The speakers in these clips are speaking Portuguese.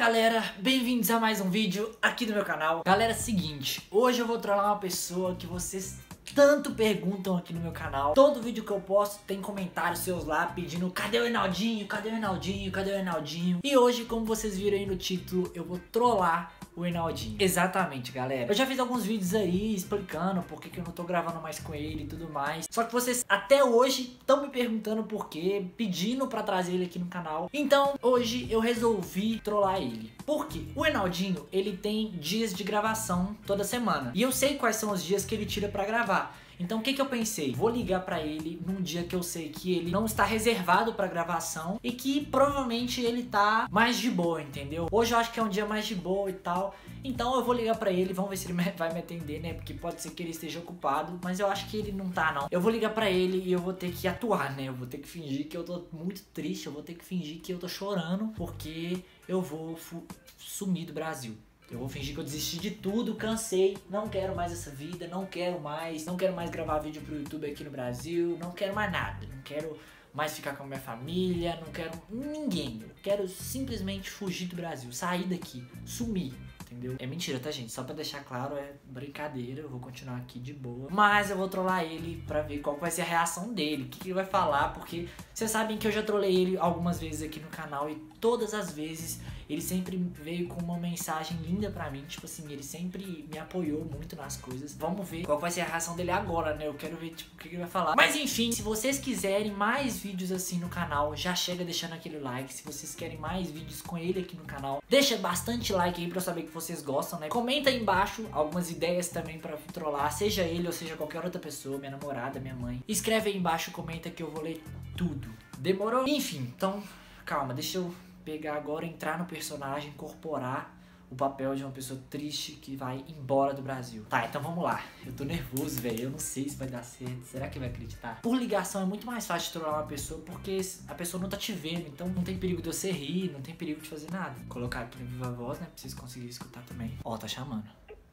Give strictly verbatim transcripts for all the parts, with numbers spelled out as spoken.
galera, bem-vindos a mais um vídeo aqui no meu canal. Galera, seguinte, hoje eu vou trollar uma pessoa que vocês tanto perguntam aqui no meu canal. Todo vídeo que eu posto tem comentários seus lá pedindo: cadê o Enaldinho, cadê o Enaldinho, cadê o Enaldinho? E hoje, como vocês viram aí no título, eu vou trollar o Enaldinho. Exatamente, galera. Eu já fiz alguns vídeos aí explicando por que, que eu não tô gravando mais com ele e tudo mais. Só que vocês até hoje estão me perguntando por quê, pedindo pra trazer ele aqui no canal. Então, hoje eu resolvi trollar ele. Por quê? O Enaldinho, ele tem dias de gravação toda semana. E eu sei quais são os dias que ele tira pra gravar. Então o que que eu pensei? Vou ligar pra ele num dia que eu sei que ele não está reservado pra gravação e que provavelmente ele tá mais de boa, entendeu? Hoje eu acho que é um dia mais de boa e tal. Então eu vou ligar pra ele, vamos ver se ele vai me atender, né? Porque pode ser que ele esteja ocupado, mas eu acho que ele não tá, não. Eu vou ligar pra ele e eu vou ter que atuar, né? Eu vou ter que fingir que eu tô muito triste, eu vou ter que fingir que eu tô chorando porque eu vou sumir do Brasil. Eu vou fingir que eu desisti de tudo, cansei, não quero mais essa vida, não quero mais, não quero mais gravar vídeo pro YouTube aqui no Brasil, não quero mais nada, não quero mais ficar com a minha família, não quero ninguém, eu quero simplesmente fugir do Brasil, sair daqui, sumir. Entendeu? É mentira, tá, gente? Só pra deixar claro, é brincadeira. Eu vou continuar aqui de boa. Mas eu vou trollar ele pra ver qual vai ser a reação dele. O que, que ele vai falar. Porque vocês sabem que eu já trolei ele algumas vezes aqui no canal. E todas as vezes ele sempre veio com uma mensagem linda pra mim. Tipo assim, ele sempre me apoiou muito nas coisas. Vamos ver qual vai ser a reação dele agora, né? Eu quero ver, tipo, o que, que ele vai falar. Mas enfim, se vocês quiserem mais vídeos assim no canal, já chega deixando aquele like. Se vocês querem mais vídeos com ele aqui no canal, deixa bastante like aí pra eu saber que vocês gostam, né? Comenta aí embaixo algumas ideias também pra trollar, seja ele ou seja qualquer outra pessoa, minha namorada, minha mãe. Escreve aí embaixo, comenta que eu vou ler tudo. Demorou? Enfim, então, calma, deixa eu pegar agora, entrar no personagem, incorporar o papel de uma pessoa triste que vai embora do Brasil. Tá, então vamos lá. Eu tô nervoso, velho. Eu não sei se vai dar certo. Será que vai acreditar? Por ligação é muito mais fácil de trollar uma pessoa porque a pessoa não tá te vendo. Então não tem perigo de você rir, não tem perigo de fazer nada. Vou colocar aqui no Viva Voz, né? Pra vocês conseguirem escutar também. Ó, tá chamando.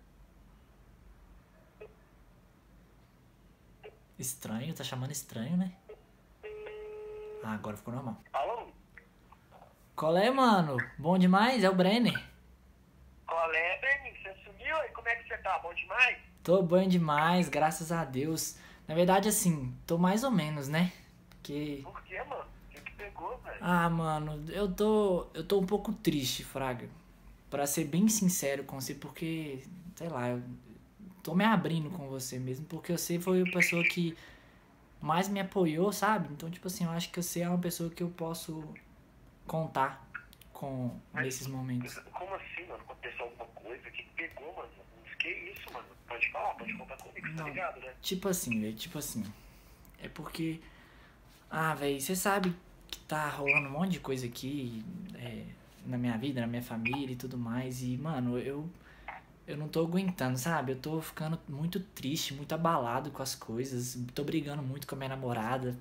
Estranho, tá chamando estranho, né? Ah, agora ficou normal. Alô? Qual é, mano? Bom demais? É o Brenner. Qual é, Brenner? Você sumiu aí? Como é que você tá? Bom demais? Tô bom demais, graças a Deus. Na verdade, assim, tô mais ou menos, né? Porque... Por quê, mano? O que que pegou, velho? Ah, mano, eu tô... Eu tô um pouco triste, Fraga. Pra ser bem sincero com você, porque... Sei lá, eu tô me abrindo com você mesmo, porque você foi a pessoa que mais me apoiou, sabe? Então, tipo assim, eu acho que você é uma pessoa que eu posso contar com Mas, nesses momentos. Como assim, mano? Aconteceu alguma coisa? O que que pegou, mano? Que isso, mano? Pode falar, pode contar comigo, você tá ligado, né? Tipo assim, velho, tipo assim. É porque... Ah, velho, você sabe que tá rolando um monte de coisa aqui é, na minha vida, na minha família e tudo mais. E, mano, eu... Eu não tô aguentando, sabe? Eu tô ficando muito triste, muito abalado com as coisas. Tô brigando muito com a minha namorada.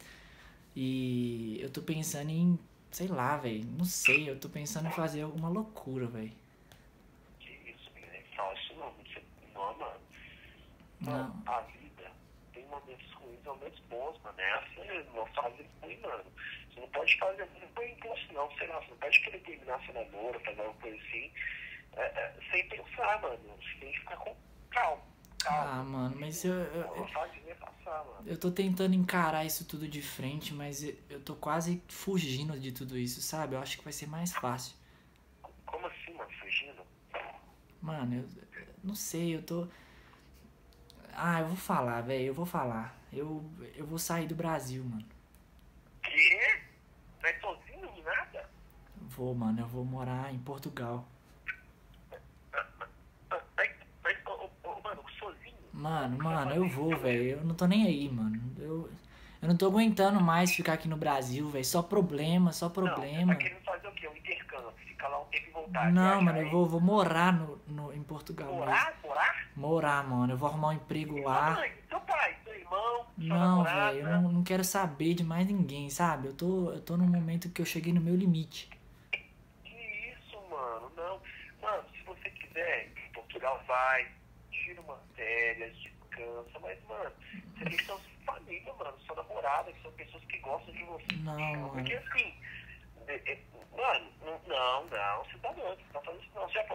E eu tô pensando em... Sei lá, velho. Não sei, eu tô pensando em fazer alguma loucura, velho. Que isso, menino? Fala isso não. Você... Não, mano. Não. Mano, a vida tem momentos ruins e momentos bons, mano. Essa não fase ruim, mano. Você não pode fazer muito por impulso, não. Sei lá, você não pode querer terminar seu namoro, fazer alguma coisa assim. É, é, sem pensar, mano. Você tem que ficar com calma. calma. Ah, mano, mas eu... eu, Uma fase vai passar, mano. eu tô tentando encarar isso tudo de frente, mas eu, eu tô quase fugindo de tudo isso, sabe? Eu acho que vai ser mais fácil. Como assim, mano? Fugindo? Mano, eu, eu não sei, eu tô... Ah, eu vou falar, velho, eu vou falar. Eu, eu vou sair do Brasil, mano. Quê? Vai sozinho, nem nada? Vou, mano, eu vou morar em Portugal. Vai, vai, ô, ô, mano, sozinho? Mano, mano, eu vou, velho. Eu não tô nem aí, mano. Eu, eu não tô aguentando mais ficar aqui no Brasil, velho. Só problema, só problema. Não, você tá querendo fazer o quê? Um intercâmbio? Ficar lá um tempo e voltar? Não, viajar mano, eu aí? vou, vou morar no, no, em Portugal mesmo. Morar? Morar? Morar, mano. Eu vou arrumar um emprego Sua lá. mãe, seu pai, seu irmão, sua Não, namorada? velho, eu não, não quero saber de mais ninguém, sabe? Eu tô, eu tô num momento que eu cheguei no meu limite. Que isso, mano? Não. Mano, se você quiser, em Portugal vai, tira umas férias, descansa, mas, mano, você tem que ter sua família, mano, sua namorada, que são pessoas que gostam de você. Não, Porque mano. assim, é, é, mano, não, não, você tá doido.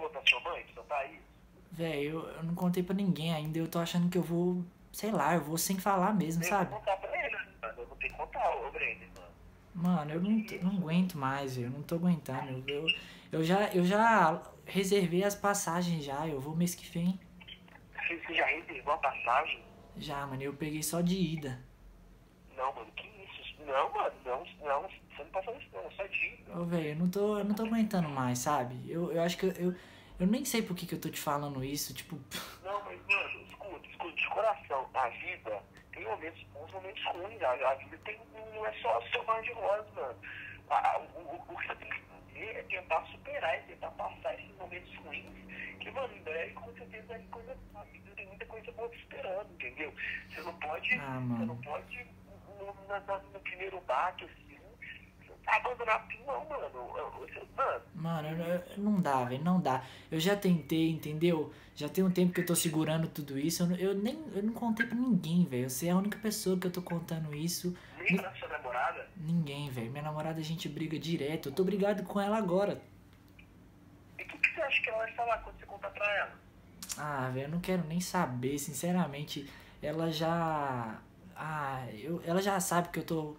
contou pra sua mãe, pro seu pai? Velho, eu, eu não contei pra ninguém ainda. Eu tô achando que eu vou, sei lá, eu vou sem falar mesmo, Eu sabe? vou contar pra ele, mano. Eu vou ter que contar, ô Breno, mano. Mano, eu não, não aguento mais, velho. Eu não tô aguentando. Eu, eu, eu já, eu já reservei as passagens já. Eu vou mês que vem. Você já reservou a passagem? Já, mano. Eu peguei só de ida. Não, mano, que isso? Não, mano, não, não. Você não tá fazendo isso, não. Só de Ô, velho, eu não tô, eu não tô aguentando mais, sabe? Eu, eu acho que eu, eu, eu nem sei por que, que eu tô te falando isso. Tipo, Não, mas, mano, escuta, escuta, de coração. A vida tem momentos bons, momentos ruins. A, a vida tem, não é só seu mar de rosas, mano. A, a, o, o que você tem que fazer é tentar superar, é tentar passar esses momentos ruins. Que, mano, em breve, com certeza, vai coisa, a vida tem muita coisa boa te esperando, entendeu? Você não pode, Ah, você mano. não pode, no, na, na, no primeiro baque, assim, abandonar tudo, não, mano. Você, mano, mano, eu- eu- não dá, velho, não dá. Eu já tentei, entendeu? Já tem um tempo que eu tô segurando tudo isso. Eu, não- eu nem, eu não contei pra ninguém, velho. Você é a única pessoa que eu tô contando isso. nem pra sua namorada. Ninguém, velho. Minha namorada, a gente briga direto. Eu tô brigado com ela agora. E o que, que você acha que ela vai falar quando você contar pra ela? Ah, velho, eu não quero nem saber, sinceramente. Ela já. Ah, eu, ela já sabe que eu tô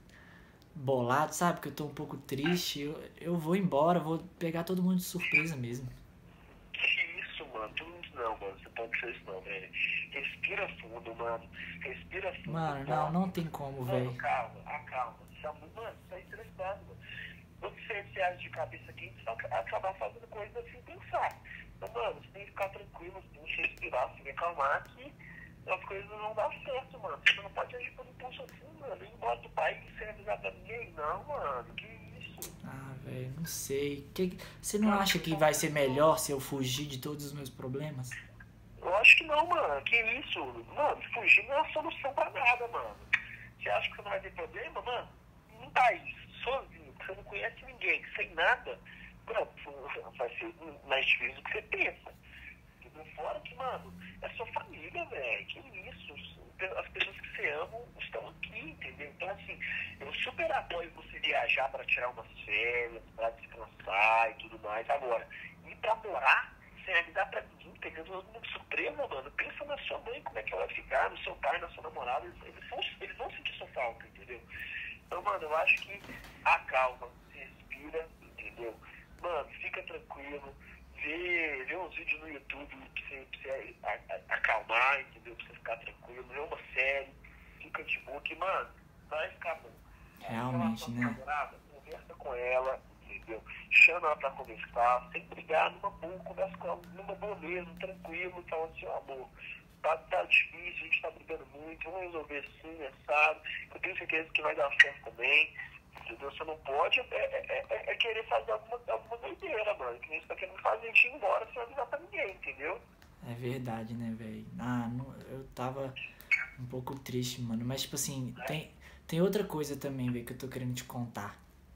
bolado, sabe? Que eu tô um pouco triste. Eu, eu vou embora, vou pegar todo mundo de surpresa mesmo. Que isso, mano? Tu não, não, mano. Você pode ser isso não, velho. Respira fundo, mano. Respira fundo. Mano, tá? não, não tem como, Mano, velho. calma, acalma. Você tá, mano, você tá estressado, mano. Quando você se age de cabeça quente, você vai acabar fazendo coisas sem pensar. Então, mano, você tem que ficar tranquilo, você tem que respirar, você tem que acalmar que as coisas não vão dar certo, mano. Você não pode agir por impulso assim, mano. Ir embora do país sem avisar pra ninguém, não, mano. Que isso? Ah, velho, não sei. Que, você não acha que vai ser melhor se eu fugir de todos os meus problemas? Eu acho que não, mano. Que isso? Mano, fugir não é a solução pra nada, mano. Você acha que você não vai ter problema, mano? Num país sozinho, que você não conhece ninguém, sem nada, pronto, vai ser mais difícil do que você pensa. Entendeu? Fora que, mano, é sua família, velho. Que isso? As pessoas que você ama estão aqui, entendeu? Então, assim, eu super apoio você viajar pra tirar umas férias, pra descansar e tudo mais. Agora, ir pra morar sem avisar pra ninguém, pegando todo mundo de surpresa, mano. Pensa na sua mãe, como é que ela vai ficar, no seu pai, na sua namorada. Eles, eles, vão, eles vão sentir sua falta, entendeu? Então, mano, eu acho que acalma, respira, entendeu? Mano, fica tranquilo, vê, vê uns vídeos no YouTube pra você, pra você a, a, acalmar, entendeu? Pra você ficar tranquilo, vê uma série, fica de boa, que, mano, vai ficar bom. Realmente, né? Namorada, conversa com ela, entendeu? Chama ela pra conversar, sem brigar, numa boa, conversa com ela numa boa mesmo, tranquilo, fala assim, ó, amor, tá, tá difícil, a gente tá brigando muito, vamos resolver assim, sabe? Eu tenho certeza que vai dar certo também, entendeu? Você não pode é, é, é, é querer fazer alguma, alguma doideira, mano, que nem você tá querendo fazer a gente ir embora sem avisar pra ninguém, entendeu? É verdade, né, velho? Ah, não, eu tava um pouco triste, mano. Mas, tipo assim, tem, tem outra coisa também, velho, que eu tô querendo te contar.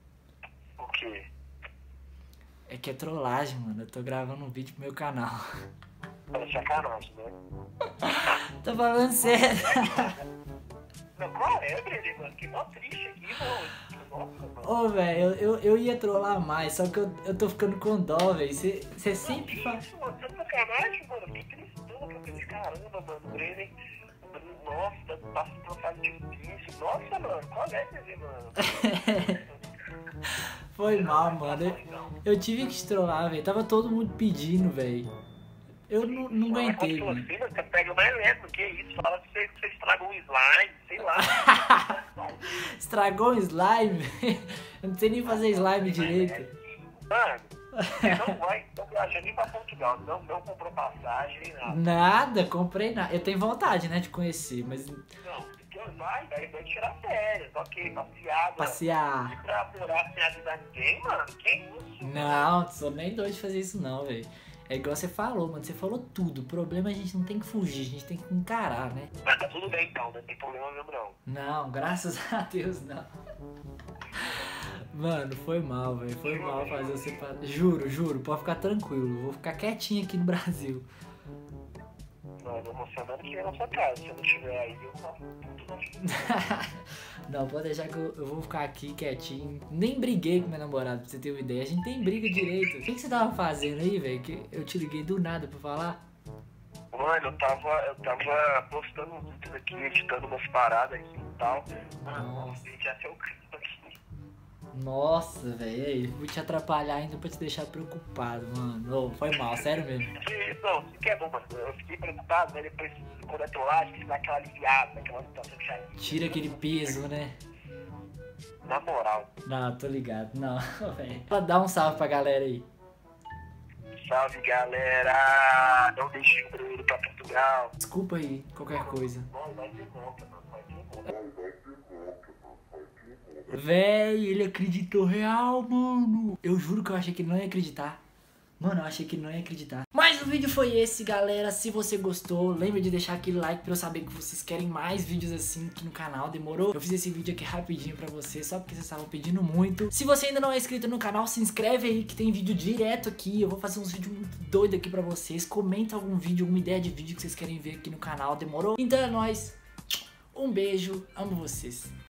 O quê? É que é trollagem, mano. Eu tô gravando um vídeo pro meu canal. É sacanagem, né? Tô falando sério. Não, qual é, Breno, mano? Que mó triste aqui, mano. Nossa, mano. Ô, velho, eu, eu, eu ia trollar mais, só que eu, eu tô ficando com dó, velho. Você sempre Que fala. isso, mano? Você tá sacanagem, mano? Que tristão que eu fiz. Caramba, mano. O Breno, nossa, tá passando por uma fase difícil. Nossa, mano, qual é, Breno, mano? Foi mal, mano. Eu, eu tive que te trollar, velho. Tava todo mundo pedindo, velho. Eu não, não aguentei, Mas mano. assim, você pega mais lento, que isso? Fala que você, você estragou um slime, sei lá. Estragou o slime? Eu não sei nem fazer slime direito. Mano, você não vai, não viaja nem pra Portugal, não, não comprou passagem nem nada. Nada, comprei nada. Eu tenho vontade, né, de conhecer, mas Não, porque vai, vai, vai tirar férias, ok, passeada. passear. Pra morar sem avisar ninguém, mano, que isso? Não, sou nem doido de fazer isso não, velho. É igual você falou, mano. Você falou tudo. O problema é a gente não tem que fugir, a gente tem que encarar, né? Mas tá tudo bem então, não tem problema mesmo não. Não, graças a Deus não. Mano, foi mal, velho. Foi mal fazer você. pa- Juro, juro, pode ficar tranquilo. Vou ficar quietinho aqui no Brasil. Mano, semana, uma semana que vem na sua casa. Se eu não estiver aí, eu faço tudo na vida. Não, pode deixar que eu, eu vou ficar aqui quietinho. Nem briguei com meu namorado, pra você ter uma ideia. A gente tem briga direito. O que, que você tava fazendo aí, velho? Que eu te liguei do nada pra falar. Mano, eu tava, eu tava postando uns vídeos aqui, editando umas paradas aqui e tal. Mano, nossa, gente, até o clima aqui. Nossa, velho, aí, vou te atrapalhar ainda pra te deixar preocupado, mano. Ô, foi mal, sério mesmo. Que, não, isso que é bom, mano. Eu fiquei preocupado, né? Depois, quando eu tô lá, acho que dá aquela aliviada, aquela situação que já... Tira aquele peso, né? Na moral. Não, tô ligado. Não, velho. Dá um salve pra galera aí. Salve, galera! Não deixe o Bruno pra Portugal. Desculpa aí, qualquer coisa. Não, vai ter volta, mano. Vai ter volta. Vai ter volta, mano. Vai ter volta. Véi, ele acreditou real, mano. Eu juro que eu achei que ele não ia acreditar. Mano, eu achei que ele não ia acreditar. Mas o vídeo foi esse, galera. Se você gostou, lembra de deixar aquele like pra eu saber que vocês querem mais vídeos assim aqui no canal, demorou? Eu fiz esse vídeo aqui rapidinho pra vocês, só porque vocês estavam pedindo muito. Se você ainda não é inscrito no canal, se inscreve aí que tem vídeo direto aqui. Eu vou fazer uns vídeos muito doidos aqui pra vocês. Comenta algum vídeo, alguma ideia de vídeo que vocês querem ver aqui no canal, demorou? Então é nóis. Um beijo, amo vocês.